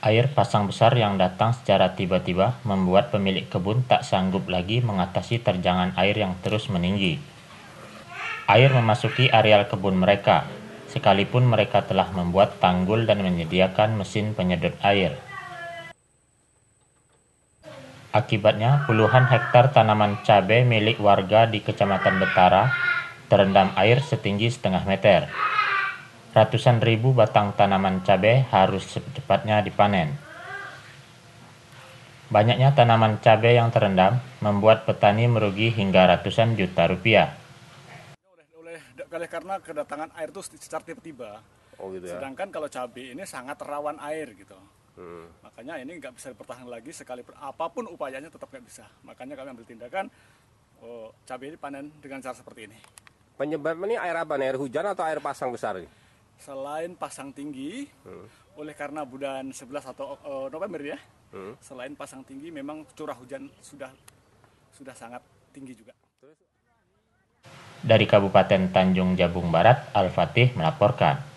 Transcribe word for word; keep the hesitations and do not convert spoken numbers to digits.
Air pasang besar yang datang secara tiba-tiba membuat pemilik kebun tak sanggup lagi mengatasi terjangan air yang terus meninggi. Air memasuki areal kebun mereka, sekalipun mereka telah membuat tanggul dan menyediakan mesin penyedot air. Akibatnya, puluhan hektar tanaman cabai milik warga di Kecamatan Betara terendam air setinggi setengah meter. Ratusan ribu batang tanaman cabai harus secepatnya dipanen. Banyaknya tanaman cabai yang terendam membuat petani merugi hingga ratusan juta rupiah. Oleh, oleh, oleh karena kedatangan air itu secara tiba-tiba. Oh gitu ya. Sedangkan kalau cabai ini sangat rawan air gitu. Hmm. Makanya ini nggak bisa bertahan lagi sekalipun apapun upayanya tetap nggak bisa. Makanya kami ambil tindakan oh, cabai ini panen dengan cara seperti ini. Penyebab ini air apa nih? Air hujan atau air pasang besar nih? Selain pasang tinggi, hmm. oleh karena bulan sebelas atau uh, November ya, hmm. selain pasang tinggi memang curah hujan sudah sudah sangat tinggi juga. Dari Kabupaten Tanjung Jabung Barat, Al-Fatih melaporkan.